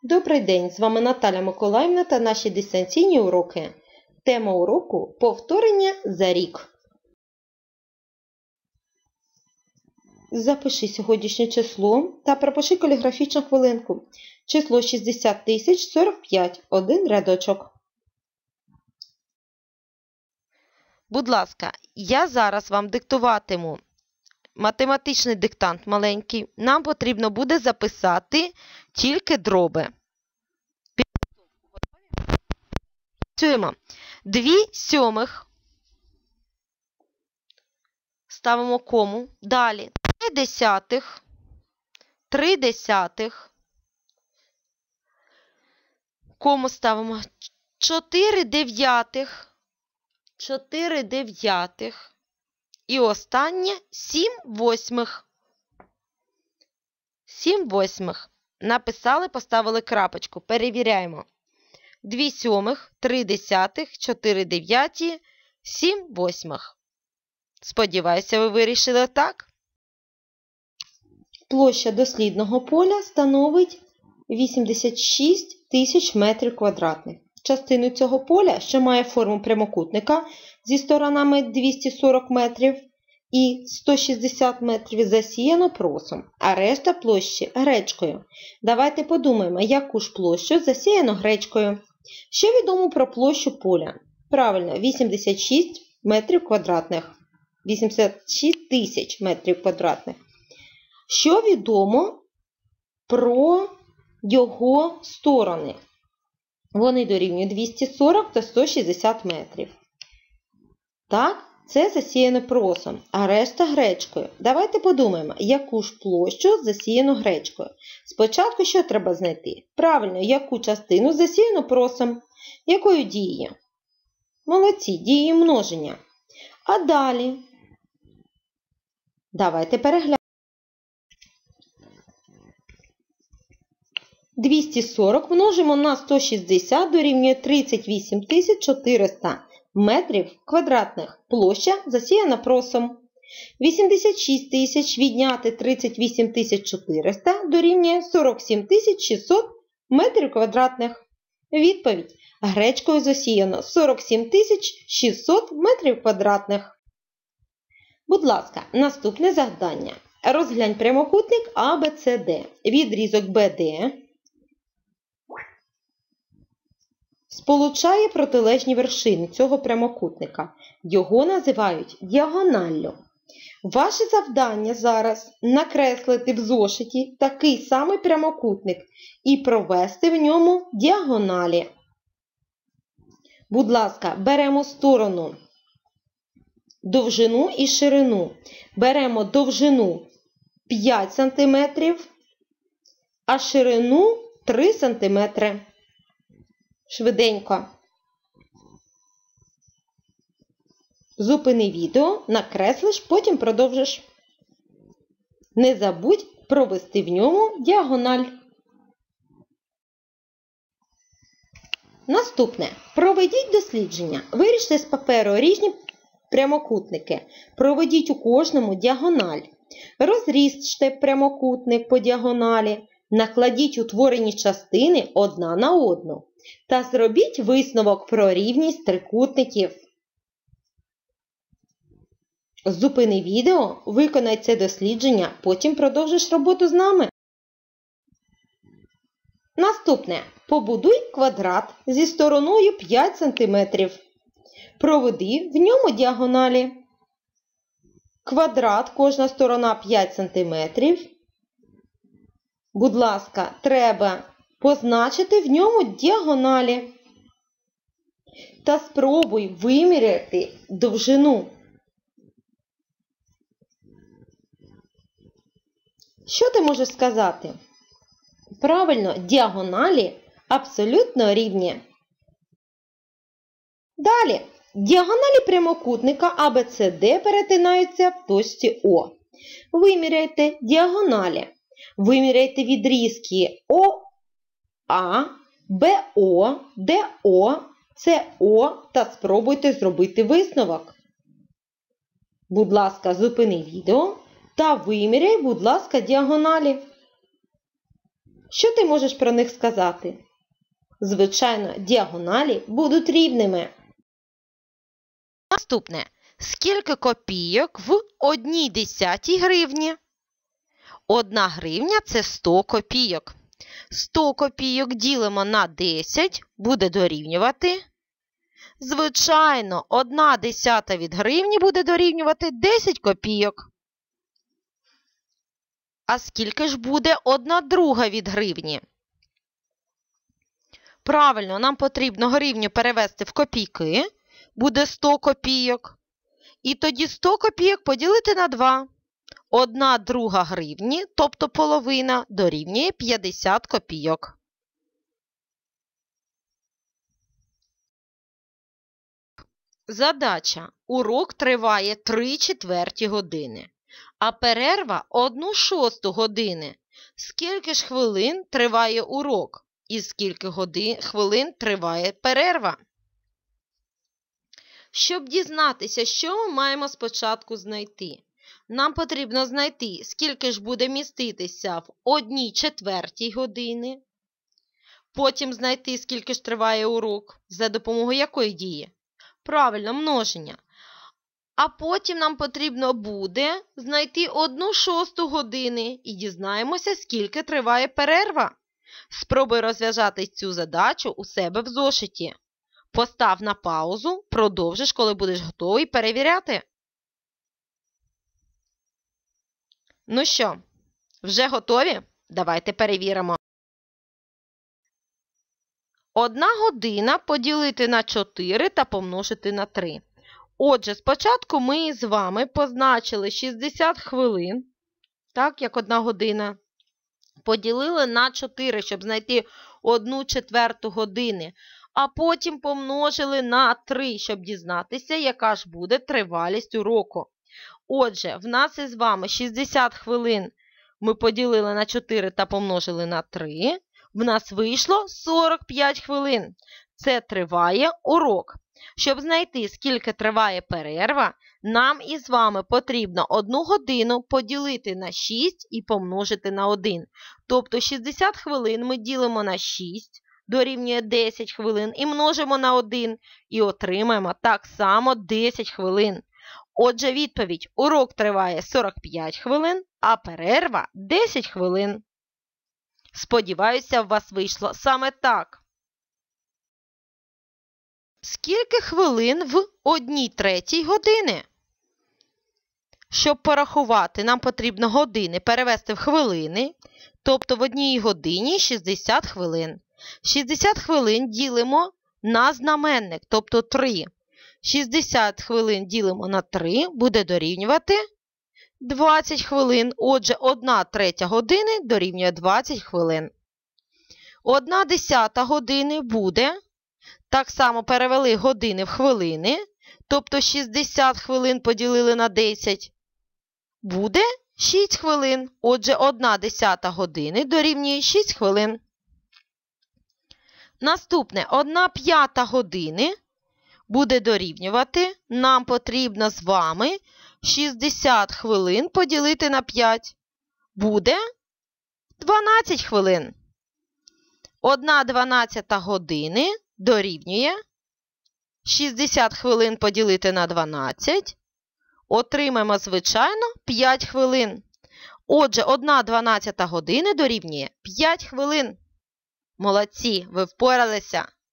Добрий день! З вами Наталя Миколаївна та наші дистанційні уроки. Тема уроку – повторення за рік. Запиши сьогоднішнє число та пропиши каліграфічну хвилинку. Число 60045, один рядочок. Будь ласка, я зараз вам диктуватиму математичний диктант маленький. Нам потрібно буде записати тільки дроби. Працюємо. 2/7. Ставимо кому. Далі 3/10. 3/10. Кому ставимо 4/9. 4/9. І останнє 7/8. 7/8. Написали, поставили крапочку. Перевіряємо. 2/7, 3/10, 4/9, 7/8. Сподіваюся, ви вирішили так? Площа дослідного поля становить 86 тисяч метрів квадратних. Частину цього поля, що має форму прямокутника зі сторонами 240 метрів і 160 метрів, засіяно просом, а решта площі – гречкою. Давайте подумаємо, яку ж площу засіяно гречкою. Що відомо про площу поля? Правильно, 86 метрів квадратних. 86 тисяч метрів квадратних. Що відомо про його сторони? Вони дорівнюють 240 та 160 метрів. Так, це засіяно просом, а решта гречкою. Давайте подумаємо, яку ж площу засіяно гречкою. Спочатку що треба знайти? Правильно, яку частину засіяно просом? Якою дією? Молодці, дією множення. А далі? Давайте переглянемо. 240 множимо на 160 дорівнює 38 400 метрів квадратних. Площа засіяна просом. 86 тисяч відняти 38 400 дорівнює 47 600 метрів квадратних. Відповідь. Гречкою засіяно 47 600 метрів квадратних. Будь ласка, наступне завдання. Розглянь прямокутник ABCD. Відрізок BD сполучає протилежні вершини цього прямокутника. Його називають діагоналлю. Ваше завдання зараз накреслити в зошиті такий самий прямокутник і провести в ньому діагоналі. Будь ласка, беремо сторону довжину і ширину. Беремо довжину 5 см, а ширину 3 см. Швиденько. Зупини відео, накреслиш, потім продовжиш. Не забудь провести в ньому діагональ. Наступне. Проведіть дослідження. Виріште з паперу різні прямокутники. Проведіть у кожному діагональ. Розріжте прямокутник по діагоналі. Накладіть утворені частини одна на одну. Та зробіть висновок про рівність трикутників. Зупини відео, виконай це дослідження, потім продовжиш роботу з нами. Наступне. Побудуй квадрат зі стороною 5 см. Проведи в ньому діагоналі. Квадрат, кожна сторона 5 см. Будь ласка, треба позначити в ньому діагоналі. Та спробуй виміряти довжину. Що ти можеш сказати? Правильно, діагоналі абсолютно рівні. Далі. Діагоналі прямокутника ABCD перетинаються в точці О. Виміряйте діагоналі. Виміряйте відрізки ОА, БО, ДО, СО та спробуйте зробити висновок. Будь ласка, зупини відео та виміряй, будь ласка, діагоналі. Що ти можеш про них сказати? Звичайно, діагоналі будуть рівними. Наступне. Скільки копійок в 1/10 гривні? 1 гривня – це 100 копійок. 100 копійок ділимо на 10, буде дорівнювати. Звичайно, 1/10 від гривні буде дорівнювати 10 копійок. А скільки ж буде 1/2 від гривні? Правильно, нам потрібно гривню перевести в копійки. Буде 100 копійок. І тоді 100 копійок поділити на 2. 1/2 гривні, тобто половина, дорівнює 50 копійок. Задача. Урок триває 3/4 години, а перерва 1/6 години. Скільки ж хвилин триває урок? І скільки хвилин триває перерва? Щоб дізнатися, що ми маємо спочатку знайти? Нам потрібно знайти, скільки ж буде міститися в 1/4 години. Потім знайти, скільки ж триває урок. За допомогою якої дії? Правильно, множення. А потім нам потрібно буде знайти 1/6 години і дізнаємося, скільки триває перерва. Спробуй розв'язати цю задачу у себе в зошиті. Постав на паузу, продовжиш, коли будеш готовий перевіряти. Ну що, вже готові? Давайте перевіримо. 1 година поділити на 4 та помножити на 3. Отже, спочатку ми з вами позначили 60 хвилин, так, як 1 година. Поділили на 4, щоб знайти 1/4 години. А потім помножили на 3, щоб дізнатися, яка ж буде тривалість уроку. Отже, в нас із вами 60 хвилин ми поділили на 4 та помножили на 3. В нас вийшло 45 хвилин. Це триває урок. Щоб знайти, скільки триває перерва, нам із вами потрібно 1 годину поділити на 6 і помножити на 1. Тобто 60 хвилин ми ділимо на 6, дорівнює 10 хвилин, і множимо на 1, і отримаємо так само 10 хвилин. Отже, відповідь: урок триває 45 хвилин, а перерва 10 хвилин. Сподіваюся, у вас вийшло саме так. Скільки хвилин в 1/3 години? Щоб порахувати, нам потрібно години перевести в хвилини, тобто в 1 годині 60 хвилин. 60 хвилин ділимо на знаменник, тобто 3. 60 хвилин ділимо на 3, буде дорівнювати 20 хвилин. Отже, 1/3 години дорівнює 20 хвилин. 1/10 години буде, так само перевели години в хвилини, тобто 60 хвилин поділили на 10, буде 6 хвилин. Отже, 1/10 години дорівнює 6 хвилин. Наступне, 1/5 години буде дорівнювати, нам потрібно з вами 60 хвилин поділити на 5. Буде 12 хвилин. 1/12 години дорівнює 60 хвилин поділити на 12. Отримаємо, звичайно, 5 хвилин. Отже, 1/12 години дорівнює 5 хвилин. Молодці, ви впоралися.